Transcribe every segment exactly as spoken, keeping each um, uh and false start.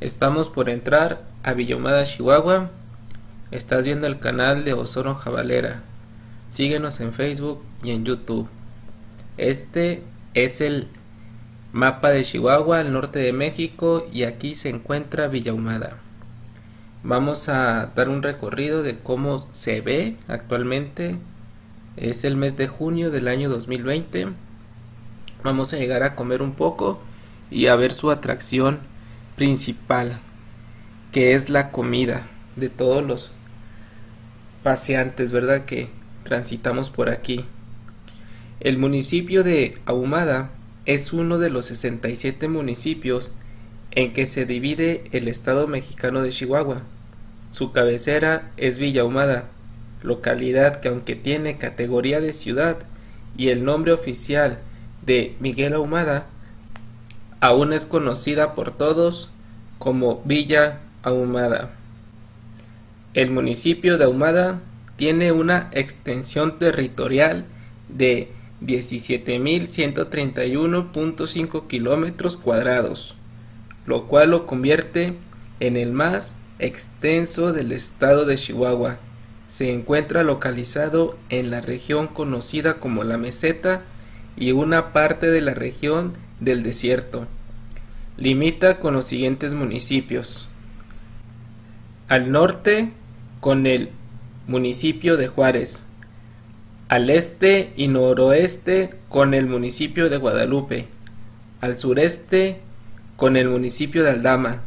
Estamos por entrar a Villa Ahumada, Chihuahua. Estás viendo el canal de Osorno Jabalera. Síguenos en Facebook y en YouTube. Este es el mapa de Chihuahua, al norte de México, y aquí se encuentra Villa Ahumada. Vamos a dar un recorrido de cómo se ve actualmente. Es el mes de junio del año dos mil veinte. Vamos a llegar a comer un poco y a ver su atracción principal, que es la comida de todos los paseantes, ¿verdad?, que transitamos por aquí. El municipio de Ahumada es uno de los sesenta y siete municipios en que se divide el estado mexicano de Chihuahua. Su cabecera es Villa Ahumada, localidad que, aunque tiene categoría de ciudad y el nombre oficial de Miguel Ahumada, aún es conocida por todos como Villa Ahumada. El municipio de Ahumada tiene una extensión territorial de diecisiete mil ciento treinta y uno punto cinco kilómetros cuadrados, lo cual lo convierte en el más extenso del estado de Chihuahua. Se encuentra localizado en la región conocida como la Meseta y una parte de la región del desierto. Limita con los siguientes municipios: al norte con el municipio de Juárez, al este y noroeste con el municipio de Guadalupe, al sureste con el municipio de Aldama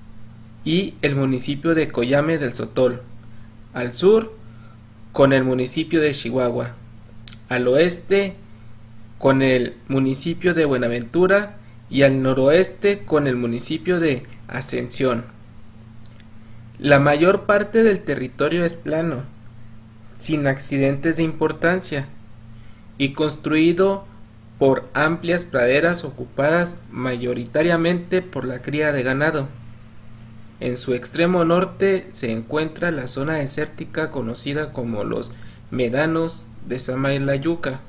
y el municipio de Coyame del Sotol, al sur con el municipio de Chihuahua, al oeste con el municipio de Buenaventura y al noroeste con el municipio de Ascensión. La mayor parte del territorio es plano, sin accidentes de importancia, y construido por amplias praderas ocupadas mayoritariamente por la cría de ganado. En su extremo norte se encuentra la zona desértica conocida como los Médanos de Samalayuca,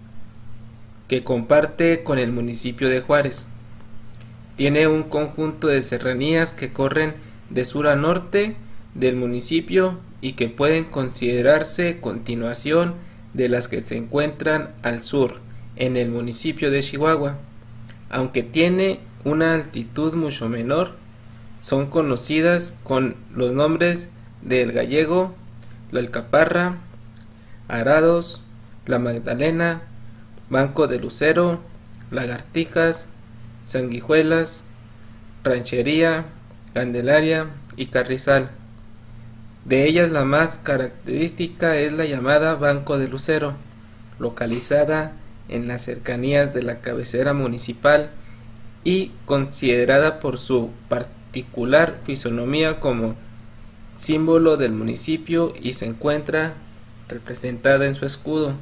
que comparte con el municipio de Juárez. Tiene un conjunto de serranías que corren de sur a norte del municipio y que pueden considerarse continuación de las que se encuentran al sur en el municipio de Chihuahua. Aunque tiene una altitud mucho menor, son conocidas con los nombres de El Gallego, La Alcaparra, Arados, La Magdalena, Banco de Lucero, Lagartijas, Sanguijuelas, Ranchería, Candelaria y Carrizal. De ellas la más característica es la llamada Banco de Lucero, localizada en las cercanías de la cabecera municipal y considerada por su particular fisonomía como símbolo del municipio y se encuentra representada en su escudo.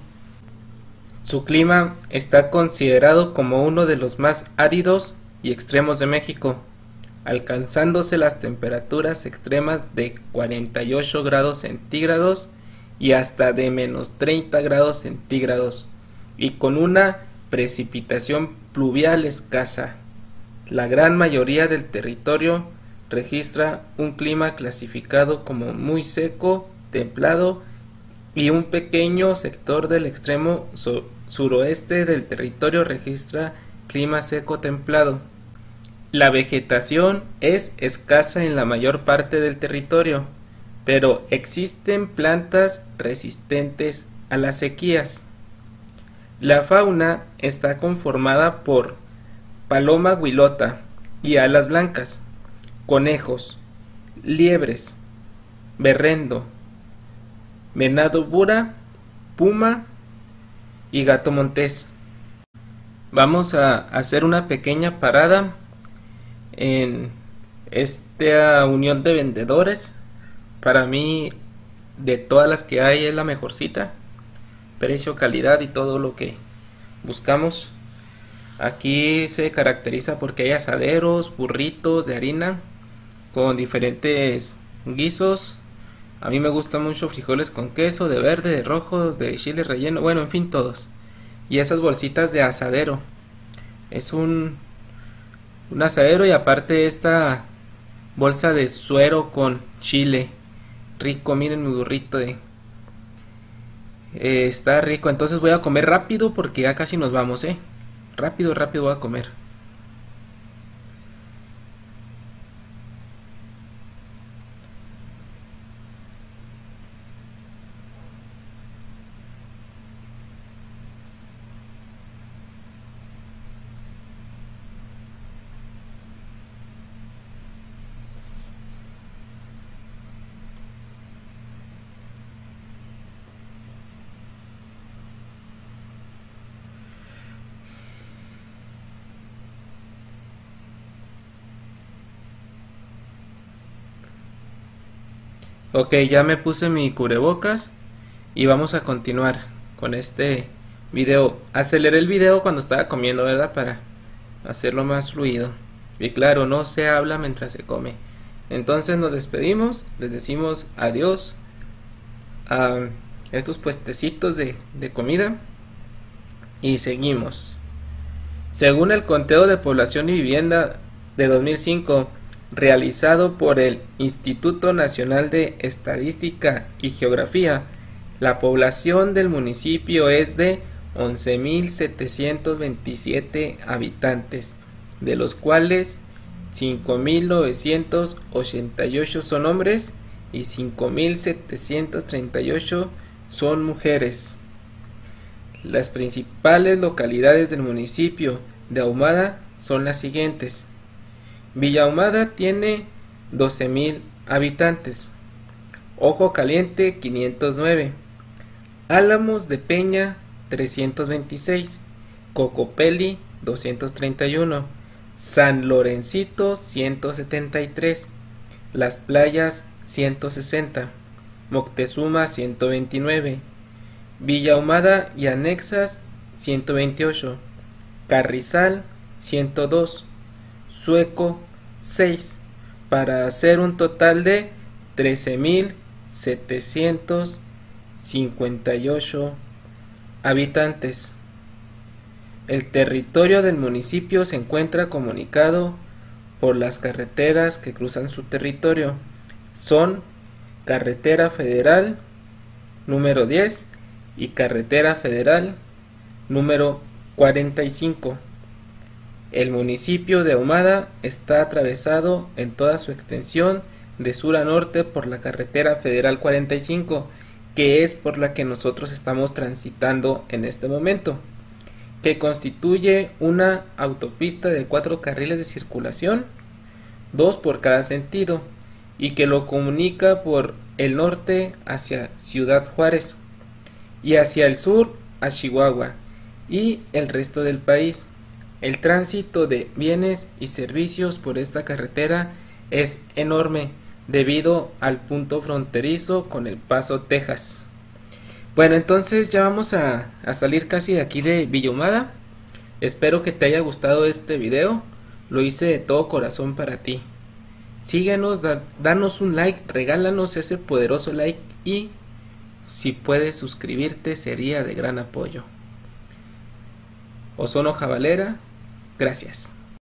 Su clima está considerado como uno de los más áridos y extremos de México, alcanzándose las temperaturas extremas de cuarenta y ocho grados centígrados y hasta de menos treinta grados centígrados, y con una precipitación pluvial escasa. La gran mayoría del territorio registra un clima clasificado como muy seco, templado, y un pequeño sector del extremo sur suroeste del territorio registra clima seco templado. La vegetación es escasa en la mayor parte del territorio, pero existen plantas resistentes a las sequías. La fauna está conformada por paloma huilota y alas blancas, conejos, liebres, berrendo, venado bura, puma y gato montés. Vamos a hacer una pequeña parada en esta unión de vendedores. Para mí, de todas las que hay, es la mejorcita. Precio, calidad y todo lo que buscamos. Aquí se caracteriza porque hay asaderos, burritos de harina con diferentes guisos. A mí me gustan mucho frijoles con queso, de verde, de rojo, de chile relleno, bueno, en fin, todos. Y esas bolsitas de asadero. Es un, un asadero y aparte esta bolsa de suero con chile. Rico, miren mi burrito de... Eh, está rico, entonces voy a comer rápido porque ya casi nos vamos, eh. Rápido, rápido voy a comer. Ok, ya me puse mi cubrebocas y vamos a continuar con este video. Aceleré el video cuando estaba comiendo, ¿verdad? Para hacerlo más fluido. Y claro, no se habla mientras se come. Entonces nos despedimos, les decimos adiós a estos puestecitos de, de comida y seguimos. Según el conteo de población y vivienda de dos mil cinco, realizado por el Instituto Nacional de Estadística y Geografía, la población del municipio es de once mil setecientos veintisiete habitantes, de los cuales cinco mil novecientos ochenta y ocho son hombres y cinco mil setecientos treinta y ocho son mujeres. Las principales localidades del municipio de Ahumada son las siguientes. Villa Ahumada tiene doce mil habitantes, Ojo Caliente quinientos nueve, Álamos de Peña trescientos veintiséis, Cocopelli doscientos treinta y uno, San Lorencito ciento setenta y tres, Las Playas ciento sesenta, Moctezuma ciento veintinueve, Villa Ahumada y anexas ciento veintiocho, Carrizal ciento dos, Sueco seis, para hacer un total de trece mil setecientos cincuenta y ocho habitantes. El territorio del municipio se encuentra comunicado por las carreteras que cruzan su territorio. Son Carretera Federal número diez y Carretera Federal número cuarenta y cinco. El municipio de Ahumada está atravesado en toda su extensión de sur a norte por la carretera federal cuarenta y cinco, que es por la que nosotros estamos transitando en este momento, que constituye una autopista de cuatro carriles de circulación, dos por cada sentido, y que lo comunica por el norte hacia Ciudad Juárez y hacia el sur a Chihuahua y el resto del país. El tránsito de bienes y servicios por esta carretera es enorme debido al punto fronterizo con El Paso, Texas. Bueno, entonces ya vamos a, a salir casi de aquí de Villa Ahumada. Espero que te haya gustado este video. Lo hice de todo corazón para ti. Síguenos, da, danos un like, regálanos ese poderoso like y si puedes suscribirte sería de gran apoyo. Ozono Jabalera, gracias.